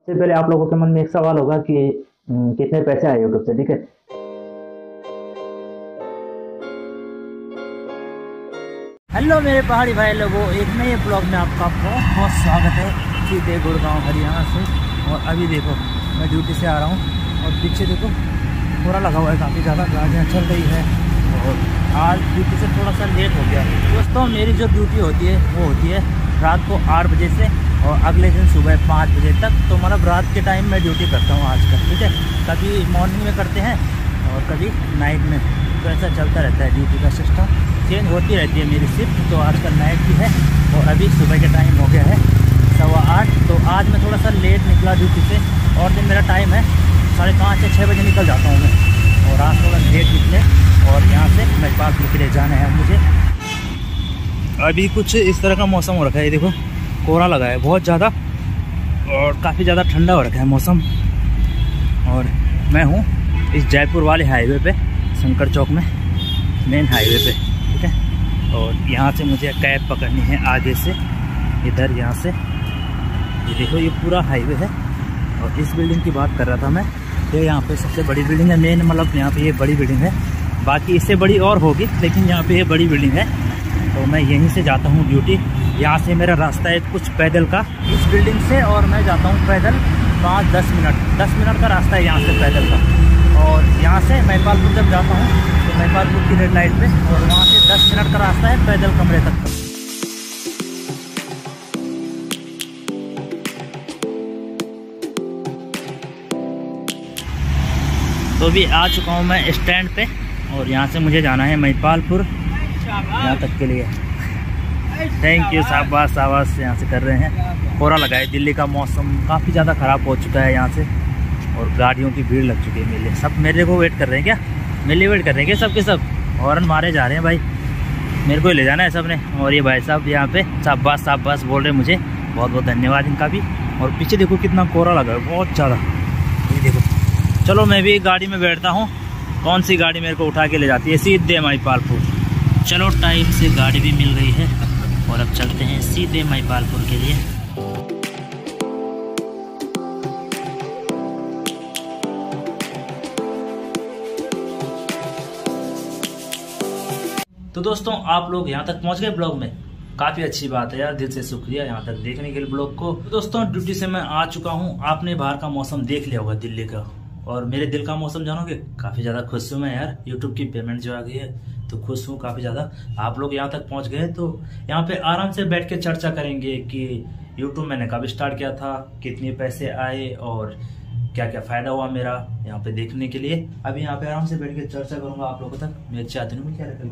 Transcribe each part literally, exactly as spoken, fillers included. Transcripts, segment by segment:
सबसे पहले आप लोगों के मन में एक सवाल होगा कि हम्म, कितने पैसे आए यूट्यूब से, ठीक है। हेलो मेरे पहाड़ी भाई लोगों, एक नए ब्लॉग में आपका बहुत बहुत स्वागत है। सीधे गुड़गांव हरियाणा से। और अभी देखो मैं ड्यूटी से आ रहा हूँ और पीछे देखो कोहरा लगा हुआ है, काफ़ी ज़्यादा गाड़ियाँ चल रही है। और आज ड्यूटी से थोड़ा सा लेट हो गया। दोस्तों मेरी जो ड्यूटी होती है वो होती है रात को आठ बजे से और अगले दिन सुबह पाँच बजे तक। तो मतलब रात के टाइम में ड्यूटी करता हूँ आजकल, ठीक है। कभी मॉर्निंग में करते हैं और कभी नाइट में, तो ऐसा चलता रहता है। ड्यूटी का सिस्टम चेंज होती रहती है मेरी शिफ्ट। तो आजकल नाइट की है और अभी सुबह का टाइम हो गया है सवा आठ। तो आज मैं थोड़ा सा लेट निकला ड्यूटी से, और दिन मेरा टाइम है साढ़े पाँच या छः बजे निकल जाता हूँ मैं। और आज थोड़ा लेट निकले और यहाँ से महिपालपुर के लिए जाना है मुझे। अभी कुछ इस तरह का मौसम हो रखा है, देखो कोहरा लगा है बहुत ज़्यादा और काफ़ी ज़्यादा ठंडा हो रखा है मौसम। और मैं हूँ इस जयपुर वाले हाईवे पे, शंकर चौक में, मेन हाईवे पे, ठीक है। और यहाँ से मुझे कैब पकड़नी है आगे से, इधर यहाँ से। ये देखो ये पूरा हाईवे है। और इस बिल्डिंग की बात कर रहा था मैं, ये यहाँ पे सबसे बड़ी बिल्डिंग है मेन, मतलब यहाँ पे ये बड़ी बिल्डिंग है। बाकी इससे बड़ी और होगी, लेकिन यहाँ पे ये बड़ी बिल्डिंग है। तो मैं यहीं से जाता हूँ ड्यूटी। यहाँ से मेरा रास्ता है कुछ पैदल का इस बिल्डिंग से, और मैं जाता हूँ पैदल पाँच दस मिनट दस मिनट का रास्ता है यहाँ से पैदल का। और यहाँ से महिपालपुर जब जाता हूँ तो महिपालपुर की रेड लाइट पे, और वहाँ से दस मिनट का रास्ता है पैदल कमरे तक का। तो भी आ चुका हूँ मैं स्टैंड पे, और यहाँ से मुझे जाना है महिपालपुर यहाँ तक के लिए। थैंक यू, शाबाश शाबाश। यहाँ से कर रहे हैं। कोहरा लगा है, दिल्ली का मौसम काफ़ी ज़्यादा ख़राब हो चुका है यहाँ से, और गाड़ियों की भीड़ लग चुकी है मेरे लिए। सब मेरे को वेट कर रहे हैं क्या? मेरे लिए वेट कर रहे हैं क्या सबके सब? हॉर्न मारे जा रहे हैं भाई, मेरे को ही ले जाना है सब ने। और ये भाई साहब यहाँ पे शाबाश शाबाश बोल रहे हैं मुझे, बहुत बहुत धन्यवाद इनका भी। और पीछे देखो कितना कोहरा लगा है, बहुत ज़्यादा। ये देखो, चलो मैं भी गाड़ी में बैठता हूँ। कौन सी गाड़ी मेरे को उठा के ले जाती है सीधे महिपालपुर। चलो टाइम से गाड़ी भी मिल गई है और अब चलते हैं सीधे महिपालपुर के लिए। तो दोस्तों आप लोग यहाँ तक पहुँच गए ब्लॉग में, काफ़ी अच्छी बात है यार, दिल से शुक्रिया यहाँ तक देखने के लिए ब्लॉग को। तो दोस्तों ड्यूटी से मैं आ चुका हूँ। आपने बाहर का मौसम देख लिया होगा दिल्ली का, और मेरे दिल का मौसम जानोगे, काफ़ी ज़्यादा खुश हूँ मैं यार। यूट्यूब की पेमेंट जो आ गई है तो खुश हूँ काफ़ी ज़्यादा। आप लोग यहाँ तक पहुँच गए तो यहाँ पे आराम से बैठ के चर्चा करेंगे कि यूट्यूब मैंने कब स्टार्ट किया था, कितने पैसे आए और क्या क्या फ़ायदा हुआ मेरा यहाँ पे देखने के लिए। अभी यहाँ पे आराम से बैठ के चर्चा करूँगा आप लोगों तक। मेरे चाहते में क्या रखेंगे,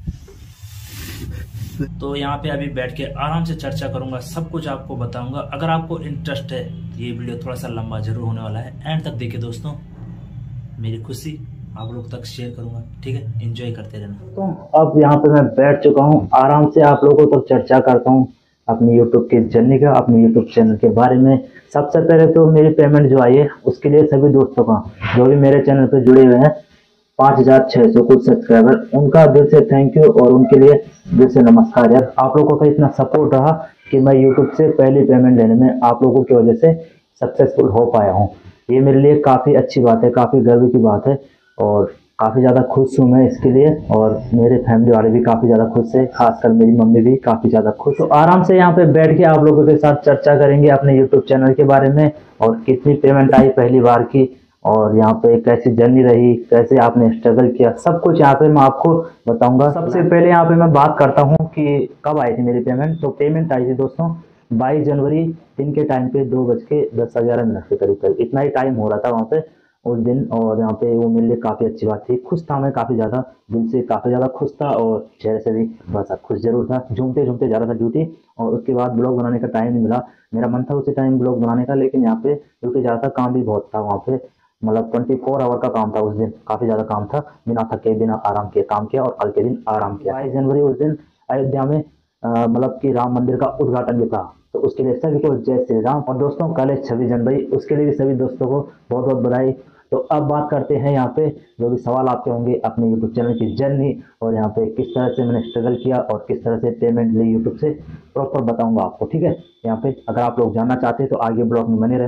तो यहाँ पे अभी बैठ के आराम से चर्चा करूंगा, सब कुछ आपको बताऊंगा। अगर आपको इंटरेस्ट है, ये वीडियो थोड़ा सा लंबा जरूर होने वाला है, एंड तक देखिए दोस्तों। मेरी खुशी आप लोग तक शेयर करूंगा, ठीक है। एंजॉय करते रहना। तो अब यहाँ पे मैं बैठ चुका हूँ, आराम से आप लोगों तक चर्चा करता हूँ अपनी यूट्यूब की जर्नी का, अपने यूट्यूब चैनल के बारे में। सबसे पहले तो मेरी पेमेंट जो आई है उसके लिए सभी दोस्तों का, जो भी मेरे चैनल पे जुड़े हुए हैं, पाँच हजार छः सौ कुछ सब्सक्राइबर, उनका दिल से थैंक यू और उनके लिए दिल से नमस्कार यार। आप लोगों का इतना सपोर्ट रहा कि मैं यूट्यूब से पहली पेमेंट लेने में आप लोगों की वजह से सक्सेसफुल हो पाया हूँ। ये मेरे लिए काफ़ी अच्छी बात है, काफ़ी गर्व की बात है, और काफ़ी ज़्यादा खुश हूँ मैं इसके लिए। और मेरे फैमिली वाले भी काफ़ी ज़्यादा खुश है, खासकर मेरी मम्मी भी काफ़ी ज़्यादा खुश। तो आराम से यहाँ पे बैठ के आप लोगों के साथ चर्चा करेंगे अपने यूट्यूब चैनल के बारे में, और कितनी पेमेंट आई पहली बार की, और यहाँ पे कैसी जर्नी रही, कैसे आपने स्ट्रगल किया, सब कुछ यहाँ पे मैं आपको बताऊंगा। सबसे पहले यहाँ पे मैं बात करता हूँ कि कब आई थी मेरी पेमेंट। तो पेमेंट आई थी दोस्तों बाईस जनवरी दिन के टाइम पे, दो बज के दस ग्यारह मिनट के करीब करीब, इतना ही टाइम हो रहा था वहाँ पे उस दिन। और यहाँ पे वो मेरे लिए काफ़ी अच्छी बात थी, खुश था मैं काफ़ी ज़्यादा, दिल से काफ़ी ज़्यादा खुश था, और चेहरे से भी थोड़ा सा खुश जरूर था। झूमते झूमते जा रहा था ड्यूटी, और उसके बाद ब्लॉग बनाने का टाइम नहीं मिला। मेरा मन था उसी टाइम ब्लॉग बनाने का, लेकिन यहाँ पे ड्यूटी जा रहा था, काम भी बहुत था वहाँ पे, मतलब चौबीस आवर का काम था उस दिन, काफ़ी ज़्यादा काम था। बिना थके बिना आराम किए काम किया, और कल के दिन आराम किया। बाईस जनवरी उस दिन अयोध्या में मतलब कि राम मंदिर का उद्घाटन भी था, तो उसके लिए सभी को जय श्री राम। और दोस्तों कल है छब्बीस जनवरी, उसके लिए भी सभी दोस्तों को बहुत बहुत बधाई। तो अब बात करते हैं यहाँ पे जो भी सवाल आपके होंगे अपने यूट्यूब चैनल की जर्नी, और यहाँ पे किस तरह से मैंने स्ट्रगल किया और किस तरह से पेमेंट ली यूट्यूब से, प्रॉपर बताऊंगा आपको, ठीक है। यहाँ पे अगर आप लोग जानना चाहते हैं तो आगे ब्लॉग में बने रहना,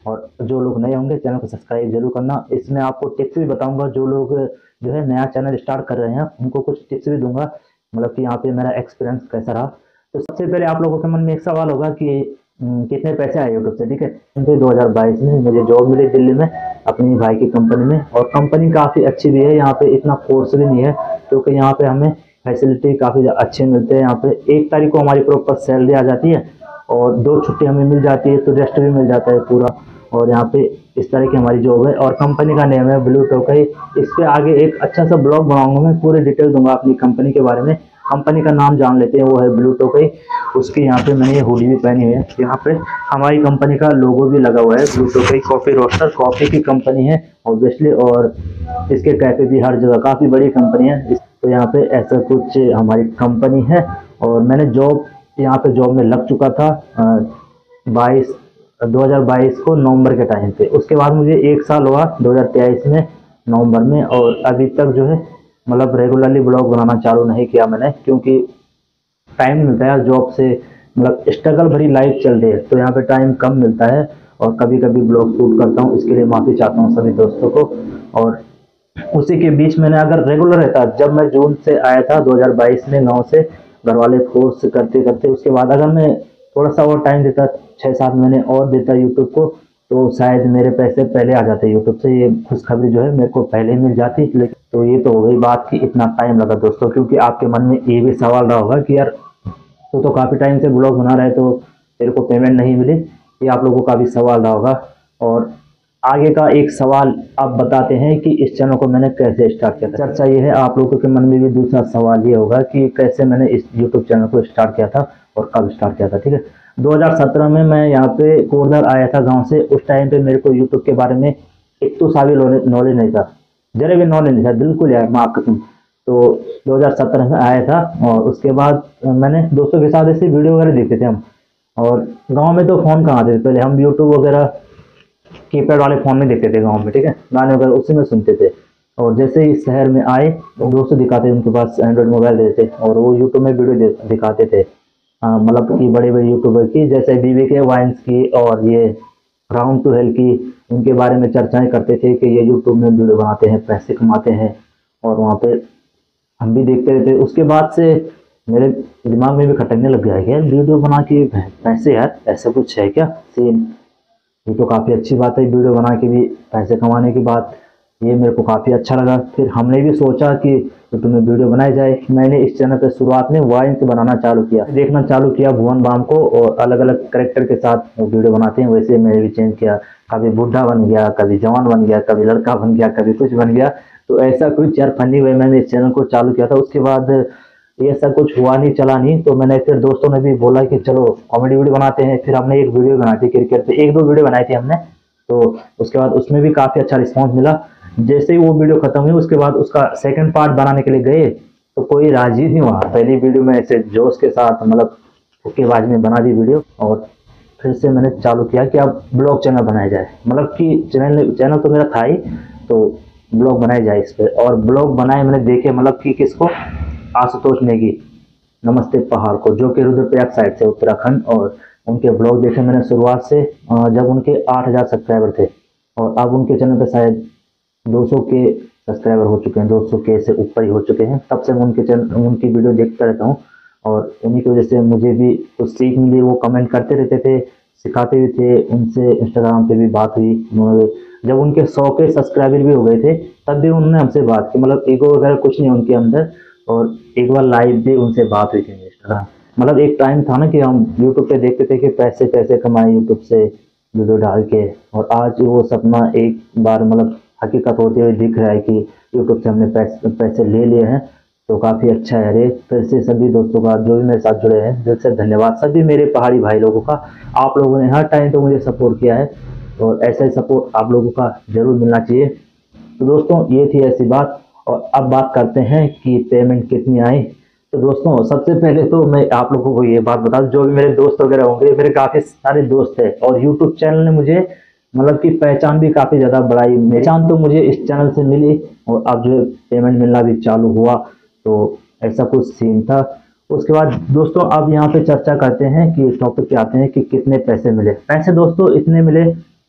और जो लोग नए होंगे चैनल को सब्सक्राइब जरूर करना। इसमें आपको टिप्स भी बताऊंगा, जो लोग जो है नया चैनल स्टार्ट कर रहे हैं उनको कुछ टिप्स भी दूंगा, मतलब कि यहाँ पे मेरा एक्सपीरियंस कैसा रहा। तो सबसे पहले आप लोगों के मन में एक सवाल होगा कि कितने पैसे आए यूट्यूब से, ठीक है। दो हज़ार बाईस में मुझे जॉब मिली दिल्ली में अपनी भाई की कंपनी में, और कंपनी काफ़ी अच्छी भी है। यहाँ पे इतना फोर्स भी नहीं है, क्योंकि यहाँ पे हमें फैसिलिटी काफ़ी अच्छे मिलते हैं। यहाँ पे एक तारीख को हमारी प्रॉपर सैलरी आ जाती है और दो छुट्टी हमें मिल जाती है, तो रेस्ट भी मिल जाता है पूरा। और यहाँ पे इस तरह की हमारी जॉब है, और कंपनी का नेम है ब्लू टोकाई। इस पे आगे एक अच्छा सा ब्लॉग बनाऊंगा, मैं पूरी डिटेल दूंगा अपनी कंपनी के बारे में। कंपनी का नाम जान लेते हैं, वो है ब्लू टोकाई। उसकी यहाँ पे मैंने ये हुडी भी पहनी हुई है, यहाँ पे हमारी कंपनी का लोगो भी लगा हुआ है। Blue Tokai coffee roaster, coffee की कंपनी है ऑब्वियसली, और इसके कैफे भी हर जगह, काफ़ी बड़ी कंपनी है। तो यहाँ पे ऐसा कुछ हमारी कंपनी है। और मैंने जॉब यहाँ पे जॉब में लग चुका था बाईस दो हज़ार बाईस को नवंबर के टाइम पे। उसके बाद मुझे एक साल हुआ दो हज़ार तेईस में नवंबर में, और अभी तक जो है मतलब रेगुलरली ब्लॉग बनाना चालू नहीं किया मैंने, क्योंकि टाइम मिलता है जॉब से, मतलब स्ट्रगल भरी लाइफ चल रही है, तो यहाँ पे टाइम कम मिलता है। और कभी कभी ब्लॉग शूट करता हूँ, इसके लिए माफ़ी चाहता हूँ सभी दोस्तों को। और उसी के बीच मैंने अगर रेगुलर रहता, जब मैं जून से आया था दो हज़ार बाईस में गाँव से, घर वाले फोर्स करते करते, उसके बाद अगर मैं थोड़ा सा और टाइम देता, छः सात महीने और देता यूट्यूब को, तो शायद मेरे पैसे पहले आ जाते यूट्यूब से। ये खुशखबरी जो है मेरे को पहले मिल जाती। लेकिन तो ये तो हो गई बात कि इतना टाइम लगा दोस्तों, क्योंकि आपके मन में ये भी सवाल रहा होगा कि यार तो तो काफ़ी टाइम से ब्लॉग बना रहे तो तेरे को पेमेंट नहीं मिली, ये आप लोगों का भी सवाल रहा होगा। और आगे का एक सवाल आप बताते हैं कि इस चैनल को मैंने कैसे स्टार्ट किया था। चर्चा ये है, आप लोगों के मन में भी दूसरा सवाल ये होगा कि कैसे मैंने इस यूट्यूब चैनल को स्टार्ट किया था और कब स्टार्ट किया था, ठीक है। दो हज़ार सत्रह में मैं यहाँ पे कोरदर आया था गांव से। उस टाइम पे मेरे को यूट्यूब के बारे में एक तो साबिल नॉलेज नहीं था, जरा भी नॉलेज नहीं था, बिल्कुल यार माँ कसम। तो दो हज़ार सत्रह में आया था, और उसके बाद मैंने दोस्तों के साथ ऐसी वीडियो वगैरह देखते थे हम। और गांव में तो फ़ोन कहाँ थे, पहले हम यूट्यूब वगैरह कीपैड वाले फ़ोन में देखते थे गांव में, ठीक है, गाने वगैरह उसी में सुनते थे। और जैसे ही शहर में आए तो दोस्त दिखाते, उनके पास एंड्रॉइड मोबाइल देते और वो यूट्यूब में वीडियो दिखाते थे, मतलब कि बड़े बड़े यूट्यूबर की, जैसे बीबी के वाइन्स की और ये राउंड टू हेल की, उनके बारे में चर्चाएं करते थे कि ये यूट्यूब में वीडियो बनाते हैं, पैसे कमाते हैं। और वहाँ पे हम भी देखते रहते। उसके बाद से मेरे दिमाग में भी खटकने लग गया कि यार वीडियो बना के पैसे, यार ऐसा कुछ है क्या सीन, ये तो काफ़ी अच्छी बात है वीडियो बना के भी पैसे कमाने की बात। ये मेरे को काफ़ी अच्छा लगा। फिर हमने भी सोचा कि यूट्यूब में वीडियो बनाई जाए। मैंने इस चैनल पर शुरुआत में वाइन्स बनाना चालू किया, देखना चालू किया भुवन बाम को, और अलग अलग करेक्टर के साथ वो वीडियो बनाते हैं, वैसे मैंने भी चेंज किया। कभी बूढ़ा बन गया, कभी जवान बन गया, कभी लड़का बन गया, कभी कुछ बन गया। तो ऐसा कुछ यार फनी वे मैंने इस चैनल को चालू किया था। उसके बाद ऐसा कुछ हुआ नहीं, चला नहीं, तो मैंने फिर दोस्तों ने भी बोला कि चलो कॉमेडी वीडियो बनाते हैं। फिर हमने एक वीडियो बनाई थी क्रिकेट पे, एक दो वीडियो बनाई थी हमने, तो उसके बाद उसमें भी काफ़ी अच्छा रिस्पॉन्स मिला। जैसे ही वो वीडियो खत्म हुई उसके बाद उसका सेकंड पार्ट बनाने के लिए गए तो कोई राजी नहीं हुआ। पहली वीडियो में ऐसे जोश के साथ मतलब हुक्केबाजी में बना दी वीडियो, और फिर से मैंने चालू किया कि अब ब्लॉग चैनल बनाया जाए, मतलब कि चैनल चैनल तो मेरा था ही, तो ब्लॉग बनाया जाए इस पर। और ब्लॉग बनाए मैंने देखे, मतलब कि किसको, आशुतोष नेगी नमस्ते पहाड़ को, जो कि रुद्रप्रयाग साइड से उत्तराखंड। और उनके ब्लॉग देखे मैंने शुरुआत से, जब उनके आठ हज़ार सब्सक्राइबर थे, और अब उनके चैनल पे शायद दो सौ के सब्सक्राइबर हो चुके हैं, दो सौ के से ऊपर ही हो चुके हैं। तब से मैं उनके चैनल उनकी वीडियो देखता रहता हूँ, और उन्हीं की वजह से मुझे भी कुछ सीख मिली। वो कमेंट करते रहते थे, सिखाते भी थे, उनसे इंस्टाग्राम पे भी बात हुई। जब उनके सौ के सब्सक्राइबर भी हो गए थे तब भी उन्होंने हमसे बात की, मतलब ईगो वगैरह कुछ नहीं उनके अंदर। और एक बार लाइव भी उनसे बात हुई थी इंस्टाग्राम, मतलब एक टाइम था ना कि हम यूट्यूब पे देखते थे कि पैसे कैसे कमाए यूट्यूब से वीडियो डाल के, और आज वो सपना एक बार मतलब हकीकत होते हुए दिख रहा है कि यूट्यूब से हमने पैसे पैसे ले लिए हैं। तो काफ़ी अच्छा है। अरे फिर से सभी दोस्तों का जो भी मेरे साथ जुड़े हैं दिल से धन्यवाद, सभी मेरे पहाड़ी भाई लोगों का। आप लोगों ने हर टाइम पे मुझे सपोर्ट किया है, और ऐसा ही सपोर्ट आप लोगों का जरूर मिलना चाहिए। तो दोस्तों ये थी ऐसी बात। और अब बात करते हैं कि पेमेंट कितनी आई। तो दोस्तों सबसे पहले तो मैं आप लोगों को ये बात बता दूं, जो भी मेरे दोस्त वगैरह होंगे, मेरे काफ़ी सारे दोस्त हैं, और यूट्यूब चैनल ने मुझे मतलब कि पहचान भी काफ़ी ज़्यादा बढ़ाई। पहचान तो मुझे इस चैनल से मिली, और अब जो पेमेंट मिलना भी चालू हुआ, तो ऐसा कुछ सीन था। उसके बाद दोस्तों अब यहाँ पे चर्चा करते हैं कि टॉपिक पे आते हैं कि कितने पैसे मिले। पैसे दोस्तों इतने मिले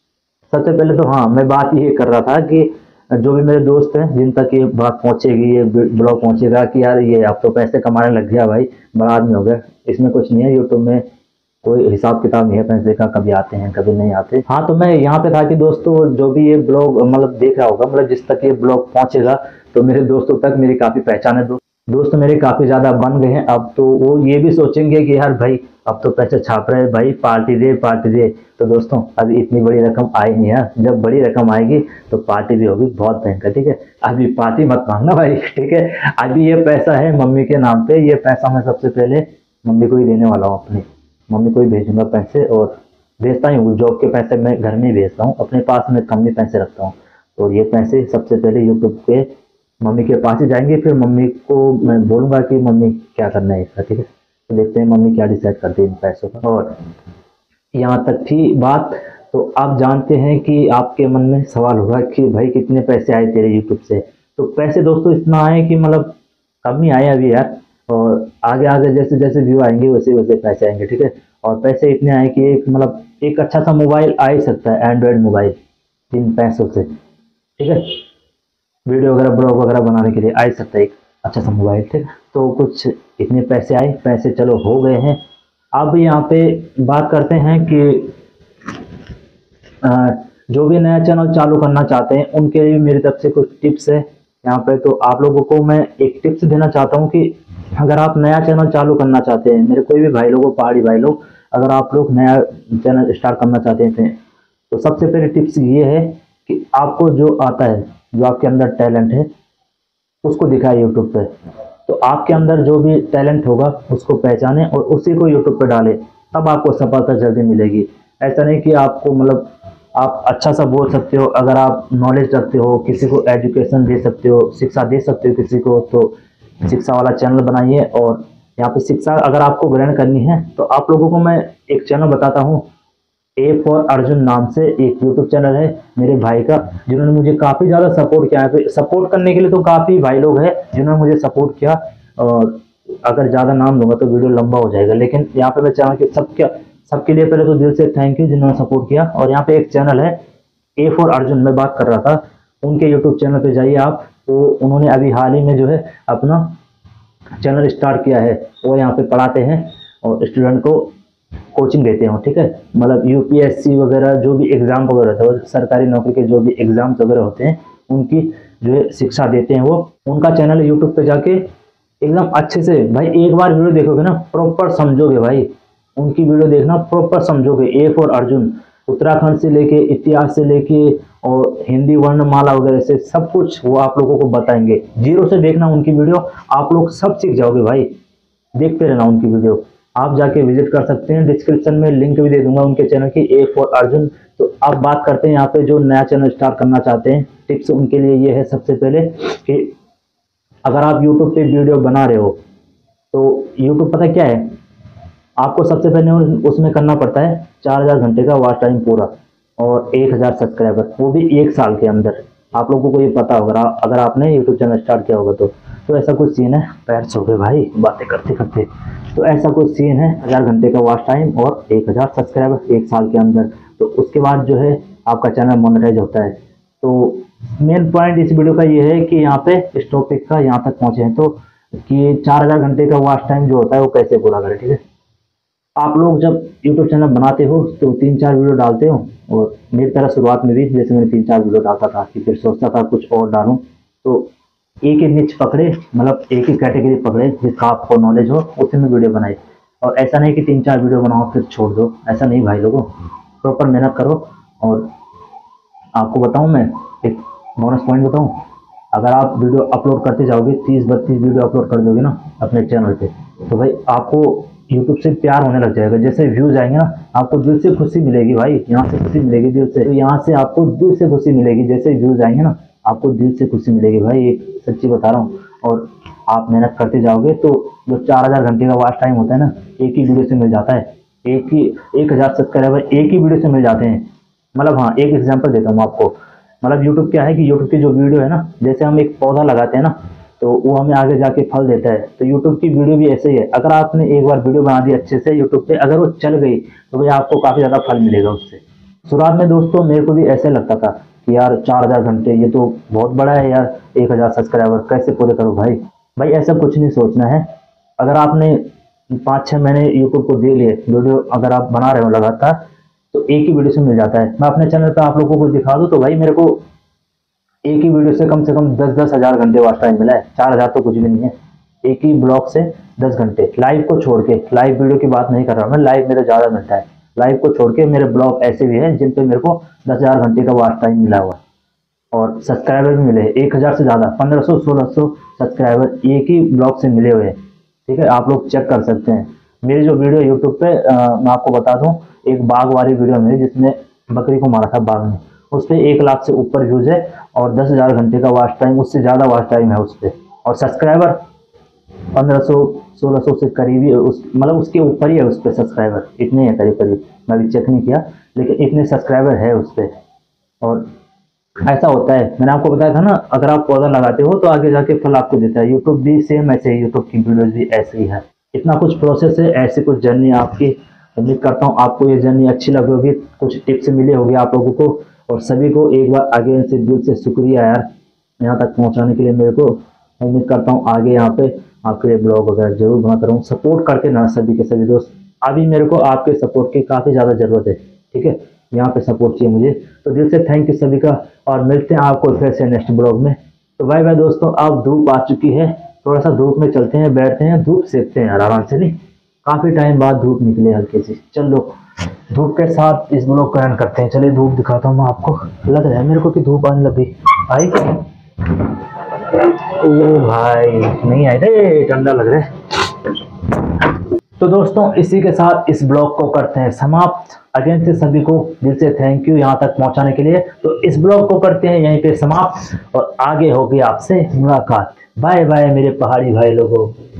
सबसे पहले तो हाँ, मैं बात ये कर रहा था कि जो भी मेरे दोस्त हैं जिन तक ये बात पहुंचेगी, ये ब्लॉग पहुंचेगा कि यार ये अब तो पैसे कमाने लग गया भाई, बड़ा आदमी हो गया, इसमें कुछ नहीं है, यूट्यूब में कोई हिसाब किताब नहीं है पैसे का, कभी आते हैं कभी नहीं आते। हाँ, तो मैं यहाँ पे था कि दोस्तों जो भी ये ब्लॉग मतलब देख रहा होगा, मतलब जिस तक ये ब्लॉग पहुंचेगा, तो मेरे दोस्तों तक मेरी काफ़ी पहचान है, दोस्त दोस्त मेरे काफ़ी ज़्यादा बन गए हैं। अब तो वो ये भी सोचेंगे कि यार भाई अब तो पैसे छाप रहे हैं भाई, पार्टी दे पार्टी दे। तो दोस्तों अभी इतनी बड़ी रकम आई नहीं है, जब बड़ी रकम आएगी तो पार्टी भी होगी बहुत भयंकर, ठीक है। अभी पार्टी मत मांगना भाई, ठीक है। अभी ये पैसा है मम्मी के नाम पे, ये पैसा मैं सबसे पहले मम्मी को ही देने वाला हूँ, अपनी मम्मी को ही भेजूंगा पैसे, और भेजता ही हूँ, जॉब के पैसे मैं घर में ही भेजता हूँ, अपने पास में कम ही पैसे रखता हूँ। और ये पैसे सबसे पहले यूट्यूब पे मम्मी के पास ही जाएंगे, फिर मम्मी को मैं बोलूँगा कि मम्मी क्या करना है इसका, ठीक है। तो देखते हैं मम्मी क्या डिसाइड करती है इन पैसों का। और यहाँ तक थी बात, तो आप जानते हैं कि आपके मन में सवाल होगा कि भाई कितने पैसे आए तेरे यूट्यूब से। तो पैसे दोस्तों इतना आए कि मतलब कम ही आए अभी यार, और आगे आगे जैसे जैसे व्यू आएंगे वैसे वैसे पैसे आएंगे, ठीक है। और पैसे इतने आए कि एक मतलब एक अच्छा सा मोबाइल आ ही सकता है, एंड्रॉयड मोबाइल, इन पैसों से, ठीक है। वीडियो वगैरह ब्लॉग वगैरह बनाने के लिए आ ही सकता है एक अच्छा सा मोबाइल, ठीक है। तो कुछ इतने पैसे आए, पैसे चलो हो गए हैं। अब यहाँ पे बात करते हैं कि आ, जो भी नया चैनल चालू करना चाहते हैं उनके लिए मेरी तरफ से कुछ टिप्स है यहाँ पे। तो आप लोगों को मैं एक टिप्स देना चाहता हूँ कि अगर आप नया चैनल चालू करना चाहते हैं, मेरे कोई भी भाई लोगों, पहाड़ी भाई लोग, अगर आप लोग नया चैनल स्टार्ट करना चाहते हैं तो सबसे पहले टिप्स ये है कि आपको जो आता है, जो आपके अंदर टैलेंट है, उसको दिखाए यूट्यूब पे। तो आपके अंदर जो भी टैलेंट होगा उसको पहचाने और उसी को यूट्यूब पे डालें, तब आपको सफलता जल्दी मिलेगी। ऐसा नहीं कि आपको मतलब आप अच्छा सा बोल सकते हो, अगर आप नॉलेज रखते हो, किसी को एजुकेशन दे सकते हो, शिक्षा दे सकते हो किसी को, तो शिक्षा वाला चैनल बनाइए। और यहाँ पे शिक्षा अगर आपको ग्रहण करनी है तो आप लोगों को मैं एक चैनल बताता हूँ, ए फॉर अर्जुन नाम से एक यूट्यूब चैनल है मेरे भाई का, जिन्होंने मुझे काफ़ी ज़्यादा सपोर्ट किया है। सपोर्ट करने के लिए तो काफ़ी भाई लोग हैं जिन्होंने मुझे सपोर्ट किया, और अगर ज़्यादा नाम लूँगा तो वीडियो लंबा हो जाएगा, लेकिन यहाँ पे मैं चाहूँ कि सबके सबके लिए पहले तो दिल से थैंक यू जिन्होंने सपोर्ट किया। और यहाँ पे एक चैनल है ए फॉर अर्जुन, मैं बात कर रहा था, उनके यूट्यूब चैनल पे जाइए आप। तो उन्होंने अभी हाल ही में जो है अपना चैनल स्टार्ट किया है, वो यहाँ पे पढ़ाते हैं और स्टूडेंट को कोचिंग देते हो, ठीक है। मतलब यूपीएससी वगैरह जो भी एग्जाम वगैरह होते हैं, सरकारी नौकरी के जो भी एग्जाम्स वगैरह होते हैं, उनकी जो है शिक्षा देते हैं वो। उनका चैनल यूट्यूब पे जाके एकदम अच्छे से भाई एक बार वीडियो देखोगे ना, प्रॉपर समझोगे भाई, उनकी वीडियो देखना प्रॉपर समझोगे। ए फॉर अर्जुन, उत्तराखंड से लेके इतिहास से लेके और हिंदी वर्णमाला वगैरह से सब कुछ वो आप लोगों को बताएंगे। जीरो से देखना उनकी वीडियो, आप लोग सब सीख जाओगे भाई, देखते रहना उनकी वीडियो। आप जाके विजिट कर सकते हैं, डिस्क्रिप्शन में लिंक भी दे दूंगा उनके चैनल की, ए फॉर अर्जुन। तो अब बात करते हैं यहाँ पे जो नया चैनल स्टार्ट करना चाहते हैं, टिप्स उनके लिए ये है सबसे पहले कि अगर आप यूट्यूब पे वीडियो बना रहे हो तो यूट्यूब पता क्या है, आपको सबसे पहले उसमें करना पड़ता है चार हज़ार घंटे का वॉच टाइम पूरा और एक हज़ार सब्सक्राइबर, वो भी एक साल के अंदर। आप लोगों को ये पता होगा अगर आपने यूट्यूब चैनल स्टार्ट किया होगा तो। तो ऐसा कुछ सीन है, पैर सो गए भाई बातें करते करते। तो ऐसा कुछ सीन है, हज़ार घंटे का वॉच टाइम और एक हज़ार सब्सक्राइबर एक साल के अंदर। तो उसके बाद जो है आपका चैनल मोनेटाइज होता है। तो मेन पॉइंट इस वीडियो का ये है कि यहाँ पे इस टॉपिक का यहाँ तक पहुँचे हैं तो कि चार हज़ार घंटे का वॉच टाइम जो होता है वो कैसे पूरा करें, ठीक है। आप लोग जब यूट्यूब चैनल बनाते हो तो तीन चार वीडियो डालते हो, और मेरी तरह शुरुआत में भी जैसे मैंने तीन चार वीडियो डालता था कि फिर सोचता था कुछ और डालूं, तो एक ही निच पकड़े, मतलब एक ही कैटेगरी पकड़े जिसका आपको नॉलेज हो, उसी में वीडियो बनाए। और ऐसा नहीं कि तीन चार वीडियो बनाओ फिर छोड़ दो, ऐसा नहीं भाई लोगों, प्रॉपर मेहनत करो। और आपको बताऊँ मैं एक बोनस पॉइंट बताऊँ, अगर आप वीडियो अपलोड करते जाओगे, तीस बत्तीस वीडियो अपलोड कर दोगे ना अपने चैनल पे, तो भाई आपको यूट्यूब से प्यार होने लग जाएगा। जैसे व्यूज आएंगे ना, आपको दिल से खुशी मिलेगी भाई, यहाँ से खुशी मिलेगी दिल से, तो यहाँ से आपको दिल से खुशी मिलेगी। जैसे व्यूज आएंगे ना, आपको दिल से खुशी मिलेगी भाई, एक सच्ची बता रहा हूँ। और आप मेहनत करते जाओगे तो जो चार हज़ार घंटे का वॉच टाइम होता है ना, एक ही वीडियो से मिल जाता है। एक ही एक हज़ार सब्सक्राइबर एक ही वीडियो से मिल जाते हैं। मतलब हाँ, एक एग्जाम्पल देता हूँ आपको। मतलब यूट्यूब क्या है कि यूट्यूब की जो वीडियो है ना, जैसे हम एक पौधा लगाते हैं ना, तो वो हमें आगे जाके फल देता है। तो यूट्यूब की वीडियो भी ऐसे ही है, अगर आपने एक बार वीडियो बना दी अच्छे से यूट्यूब पे, अगर वो चल गई तो भाई आपको काफ़ी ज़्यादा फल मिलेगा उससे। शुरुआत में दोस्तों मेरे को भी ऐसे लगता था कि यार चार हजार घंटे ये तो बहुत बड़ा है यार, एक हजार सब्सक्राइबर कैसे पूरे करूँ भाई। भाई ऐसा कुछ नहीं सोचना है। अगर आपने पाँच छः महीने यूट्यूब को दे लिए, वीडियो अगर आप बना रहे हो लगातार, तो एक ही वीडियो से मिल जाता है। मैं अपने चैनल पर आप लोगों को दिखा दूँ तो भाई मेरे को एक ही वीडियो से कम से कम दस दस हजार घंटे वॉच टाइम मिला है। चार हजार तो कुछ भी नहीं है। एक ही ब्लॉग से दस घंटे, लाइव को छोड़ के, लाइव वीडियो की बात नहीं कर रहा हूँ मैं, लाइव मेरा ज़्यादा मिलता है। लाइव को छोड़ के मेरे ब्लॉग ऐसे भी हैं जिन पे मेरे को दस हजार घंटे का वॉच टाइम मिला हुआ है और सब्सक्राइबर भी मिले एक हजार से ज़्यादा, पंद्रह सौ सोलह सौ सब्सक्राइबर एक ही ब्लॉग से मिले हुए हैं। ठीक है, आप लोग चेक कर सकते हैं। मेरी जो वीडियो यूट्यूब पे आ, मैं आपको बता दूं, एक बाघ वाली वीडियो मेरी जिसमें बकरी को मारा था बाघ ने, उस पर एक लाख से ऊपर व्यूज है और दस हजार घंटे का वॉच टाइम, उससे ज़्यादा वॉच टाइम है उस पर। और सब्सक्राइबर पंद्रह सौ सोलह सौ से करीबी उस मतलब उसके ऊपर ही है उस पर सब्सक्राइबर, इतने हैं करीब करीब। मैं भी चेक नहीं किया लेकिन इतने सब्सक्राइबर है उस पर। और ऐसा होता है, मैंने आपको बताया था ना, अगर आप पौधा लगाते हो तो आगे जाके फल आपको देता है। यूट्यूब भी सेम ऐसे ही, यूट्यूब की वीडियोज भी ऐसे ही है। इतना कुछ प्रोसेस है, ऐसी कुछ जर्नी आपकी। उम्मीद करता हूँ आपको ये जर्नी अच्छी लगी होगी, कुछ टिप्स मिले होंगे आप लोगों को। और सभी को एक बार आगे से दिल से शुक्रिया यार, यहाँ तक पहुँचाने के लिए मेरे को। उम्मीद करता हूँ आगे यहाँ पे आपके लिए ब्लॉग वगैरह जरूर बनाता रहूँ। सपोर्ट करके ना सभी के सभी दोस्त, अभी मेरे को आपके सपोर्ट की काफ़ी ज़्यादा ज़रूरत है। ठीक है, यहाँ पे सपोर्ट चाहिए मुझे, तो दिल से थैंक यू सभी का। और मिलते हैं आपको फिर से नेक्स्ट ब्लॉग में। तो बाय बाय दोस्तों। अब धूप आ चुकी है, थोड़ा सा धूप में चलते हैं, बैठते हैं, धूप सेकते हैं आराम से। नहीं, काफ़ी टाइम बाद धूप निकले हल्की सी। चलो धूप के साथ इस ब्लॉग को एंड करते हैं। चलिए धूप दिखाता हूँ मैं आपको। लग रहा है मेरे को कि धूप आने लगी। आई क्या? ओ भाई नहीं आई रे, ठंडा लग रहा है। तो दोस्तों इसी के साथ इस ब्लॉग को करते हैं समाप्त। अगेन से सभी को दिल से थैंक यू यहाँ तक पहुँचाने के लिए। तो इस ब्लॉग को करते हैं यहीं पे समाप्त और आगे होगी आपसे मुलाकात। बाय बाय मेरे पहाड़ी भाई लोगों।